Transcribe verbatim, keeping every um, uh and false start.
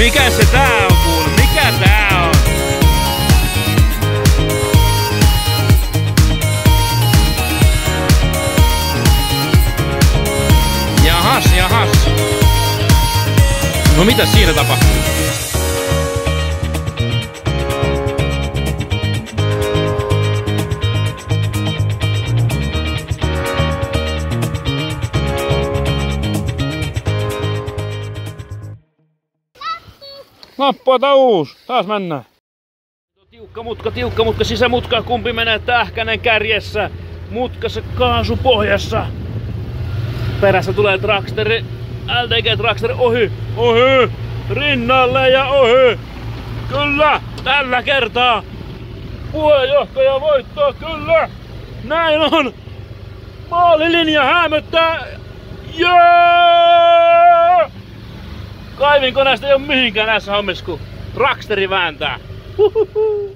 Mikä se tää on kuule? Mikä tää on? Jahas, jahas. No mitä siinä tapahtuu? Nappaa uus. Taas mennään. Tiukka mutka, tiukka mutka, sisämutka. Kumpi menee? Tähkänen kärjessä. Mutkassa kaasu pohjassa. Perässä tulee Tracksteri. L T G Tracksteri ohi. Ohi. Rinnalle ja ohi. Kyllä. Tällä kertaa. Puheenjohtaja voittaa. Kyllä. Näin on. Maalilinja häämöttää. Jee! Kaivinkoneesta ei oo mihinkään näissä hommissa, kun Tracksteri vääntää. Huhuhu.